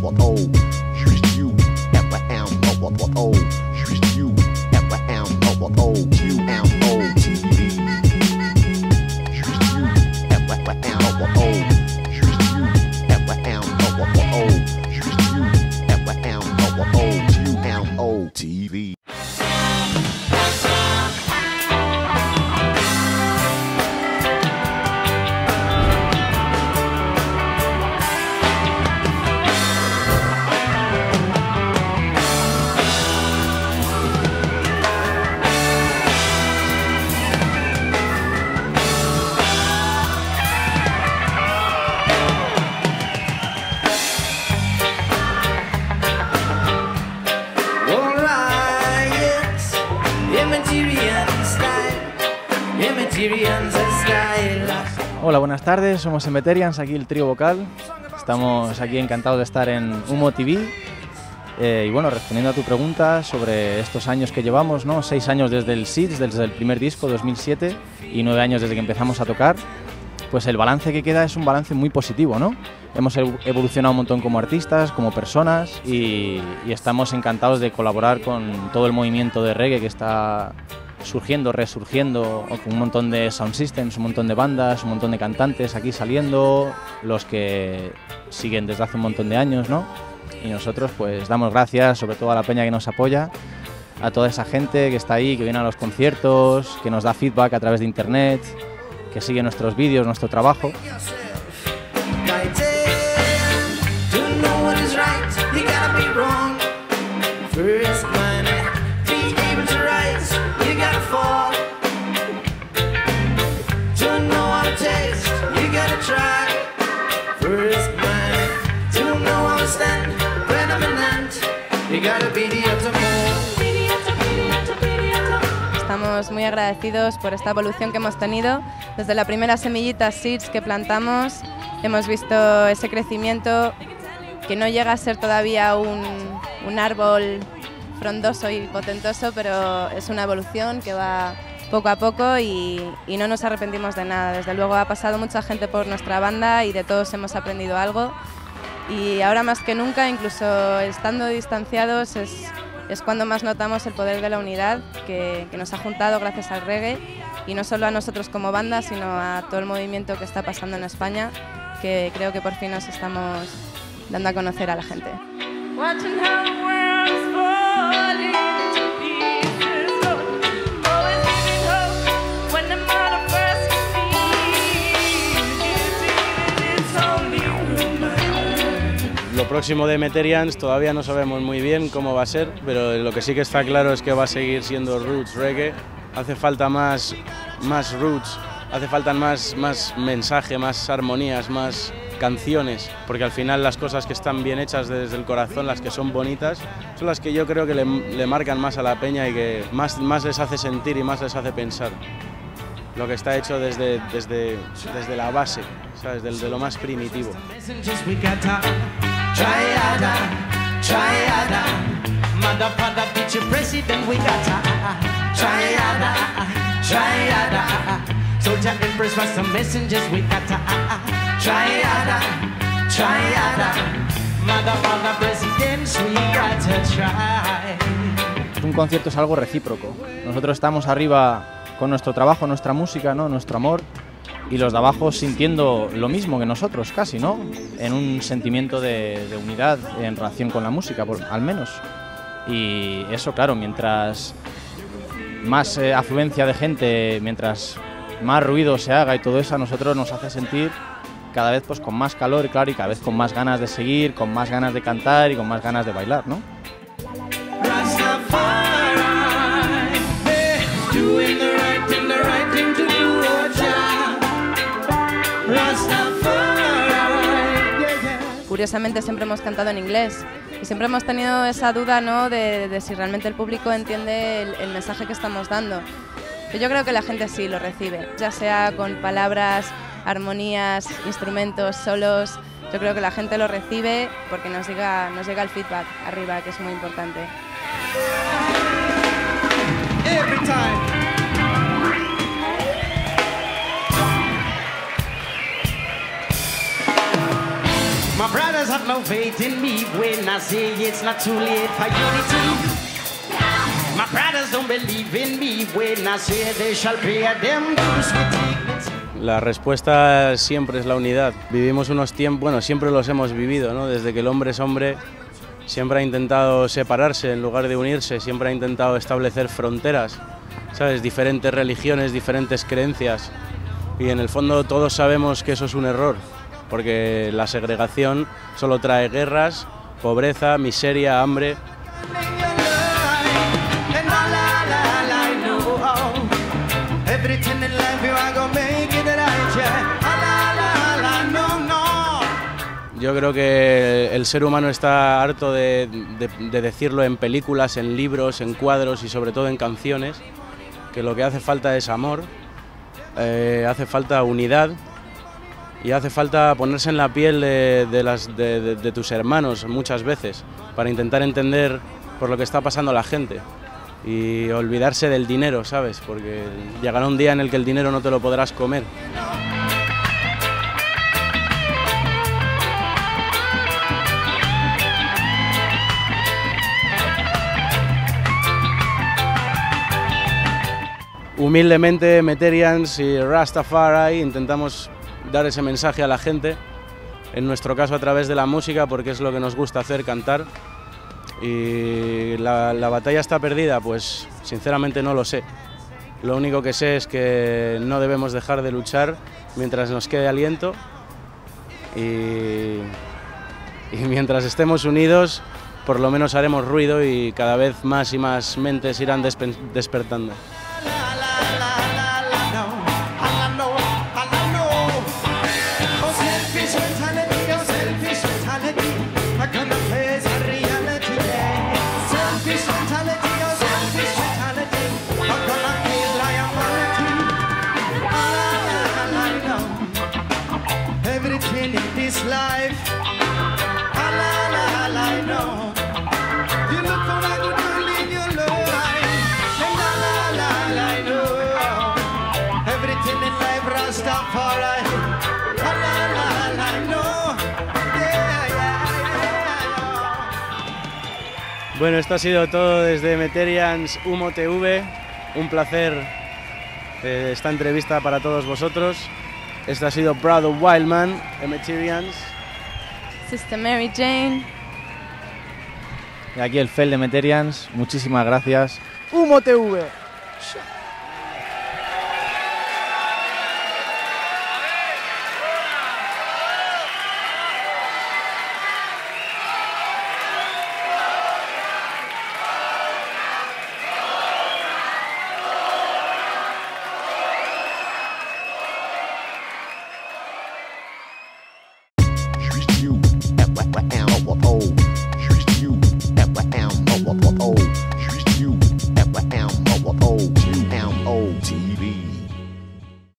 TV. Hola, buenas tardes, somos Emeterians, aquí el trío vocal. Estamos aquí encantados de estar en Humo TV. Y bueno, respondiendo a tu pregunta sobre estos años que llevamos, ¿no? 6 años desde el SIDS, desde el primer disco, 2007, y 9 años desde que empezamos a tocar, pues el balance que queda es un balance muy positivo, ¿no? Hemos evolucionado un montón como artistas, como personas, y estamos encantados de colaborar con todo el movimiento de reggae que está surgiendo, resurgiendo, con un montón de sound systems, un montón de bandas, un montón de cantantes aquí saliendo, los que siguen desde hace un montón de años, ¿no? Y nosotros pues damos gracias sobre todo a la peña que nos apoya, a toda esa gente que está ahí, que viene a los conciertos, que nos da feedback a través de internet, que sigue nuestros vídeos, nuestro trabajo. Estamos muy agradecidos por esta evolución que hemos tenido. Desde la primera semillita Seeds que plantamos, hemos visto ese crecimiento que no llega a ser todavía un árbol frondoso y potentoso, pero es una evolución que va poco a poco y no nos arrepentimos de nada. Desde luego ha pasado mucha gente por nuestra banda y de todos hemos aprendido algo. Y ahora más que nunca, incluso estando distanciados, es cuando más notamos el poder de la unidad que nos ha juntado gracias al reggae, y no solo a nosotros como banda, sino a todo el movimiento que está pasando en España, que creo que por fin nos estamos dando a conocer a la gente. Lo próximo de Emeterians todavía no sabemos muy bien cómo va a ser, pero lo que sí que está claro es que va a seguir siendo roots reggae. Hace falta más roots, hace falta más mensaje, más armonías, más canciones, porque al final las cosas que están bien hechas desde el corazón, las que son bonitas, son las que yo creo que le marcan más a la peña y que más les hace sentir y más les hace pensar. Lo que está hecho desde la base, ¿sabes? De lo más primitivo. Triada, triada, mother, father, teacher, president, we got triada, triada, soldier, empress, was some messengers, we got triada, triada, mother, father, presidents, we got try. Un concierto es algo recíproco. Nosotros estamos arriba con nuestro trabajo, nuestra música, ¿no? Nuestro amor, y los de abajo sintiendo lo mismo que nosotros, casi, ¿no? En un sentimiento de unidad en relación con la música, al menos. Y eso, claro, mientras más afluencia de gente, mientras más ruido se haga y todo eso, a nosotros nos hace sentir cada vez pues, con más calor, claro, y cada vez con más ganas de seguir, con más ganas de cantar y con más ganas de bailar, ¿no? Curiosamente siempre hemos cantado en inglés y siempre hemos tenido esa duda, ¿no? de si realmente el público entiende el mensaje que estamos dando. Pero yo creo que la gente sí lo recibe, ya sea con palabras, armonías, instrumentos, solos. Yo creo que la gente lo recibe porque nos llega el feedback arriba, que es muy importante. Every time. My brothers have no faith in me when I say it's not too late for unity. My brothers don't believe in me when I say they shall pay them dues with dignity. La respuesta siempre es la unidad. Vivimos unos tiempos, bueno, siempre los hemos vivido, ¿no? Desde que el hombre es hombre, siempre ha intentado separarse en lugar de unirse, siempre ha intentado establecer fronteras, ¿sabes? Diferentes religiones, diferentes creencias. Y en el fondo todos sabemos que eso es un error, porque la segregación solo trae guerras, pobreza, miseria, hambre. Yo creo que el ser humano está harto de decirlo en películas, en libros, en cuadros y sobre todo en canciones, que lo que hace falta es amor, hace falta unidad y hace falta ponerse en la piel de tus hermanos muchas veces para intentar entender por lo que está pasando la gente y olvidarse del dinero, ¿sabes? Porque llegará un día en el que el dinero no te lo podrás comer. Humildemente, Meterians y Rastafari intentamos dar ese mensaje a la gente, en nuestro caso a través de la música, porque es lo que nos gusta hacer, cantar. Y la batalla está perdida, pues sinceramente no lo sé. Lo único que sé es que no debemos dejar de luchar mientras nos quede aliento y mientras estemos unidos, por lo menos haremos ruido y cada vez más y más mentes irán despertando. Bueno, esto ha sido todo desde Meterians Humo TV. Un placer esta entrevista para todos vosotros. Este ha sido Brother Wildman de Meterians. Sister Mary Jane. Y aquí el Fel de Meterians. Muchísimas gracias. Humo TV. You.